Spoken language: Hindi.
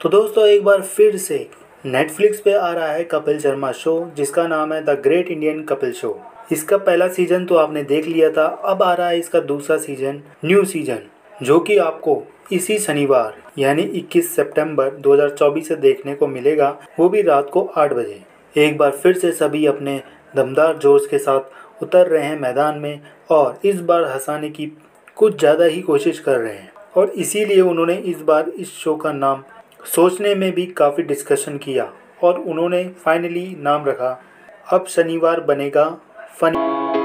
तो दोस्तों एक बार फिर से नेटफ्लिक्स पे आ रहा है कपिल शर्मा शो, जिसका नाम है the great Indian Kapil show. इसका पहला सीजन तो आपने देख लिया था, अब आ रहा है इसका दूसरा सीजन, न्यू सीजन, जो कि आपको इसी शनिवार यानी 21 सितंबर 2024 से देखने को मिलेगा, वो भी रात को 8 बजे। एक बार फिर से सभी अपने दमदार जोश के साथ उतर रहे हैं मैदान में और इस बार हंसाने की कुछ ज़्यादा ही कोशिश कर रहे हैं, और इसीलिए उन्होंने इस बार इस शो का नाम सोचने में भी काफ़ी डिस्कशन किया और उन्होंने फाइनली नाम रखा अब शनिवार बनेगा फनी।